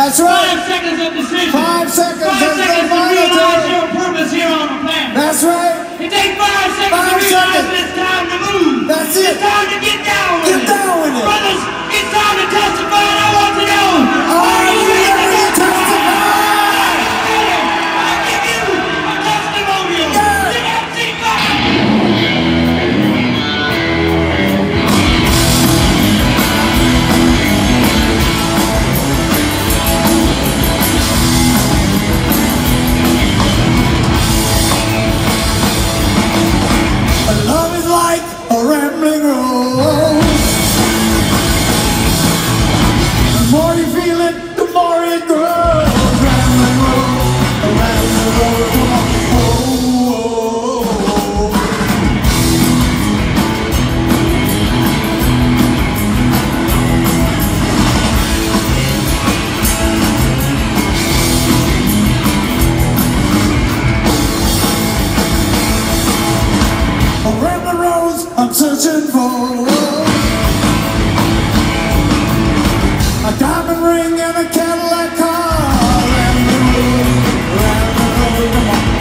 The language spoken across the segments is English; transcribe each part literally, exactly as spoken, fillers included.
That's right. Five seconds of decision. Five seconds. Five seconds to realize your purpose here on the planet. That's right. It takes five seconds Five to realize seconds. that it's time to move. That's it. It's time to get down with Get it. down with it. Brothers, it's time to testify, and I want to know. Are you ready to testify? I give you a testimonial. Yeah. The M C five. Love is like a rambling road. The more you feel it, the more it grows. Rambling road, a rambling road. Come on. Oh, oh, oh. Around the roads I'm searching for a diamond ring and a Cadillac car. Around the road, around the road, come on.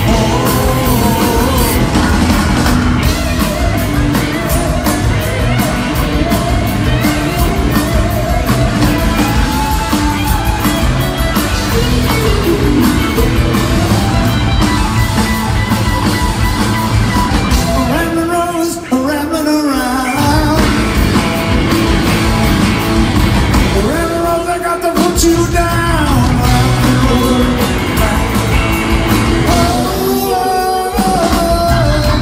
Around the roads, rambling around. Around the roads, I got to put you down. Around the road, oh, oh, oh.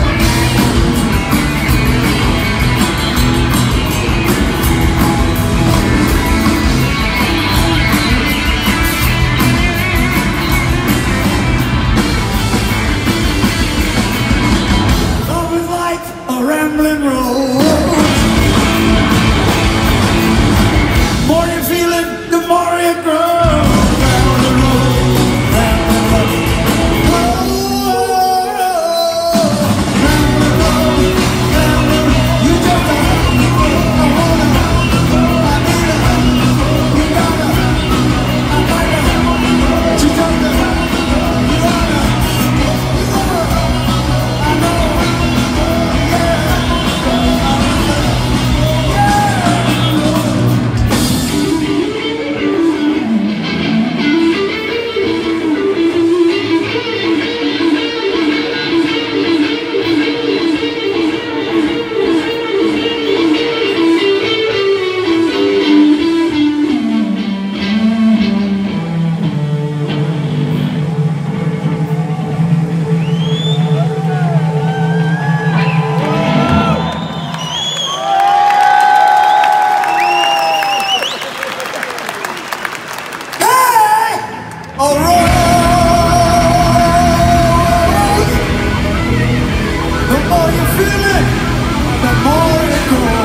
Love is like a rambling road. More you feel it, the more it grows. Round the road, round the road. Oh, oh, oh. Round the road, round the road. You just got I wanna, I need it. You gotta, I like it. You just got you wanna, you wanna, I know. Hey! A road. The more you feel it, the more it grows.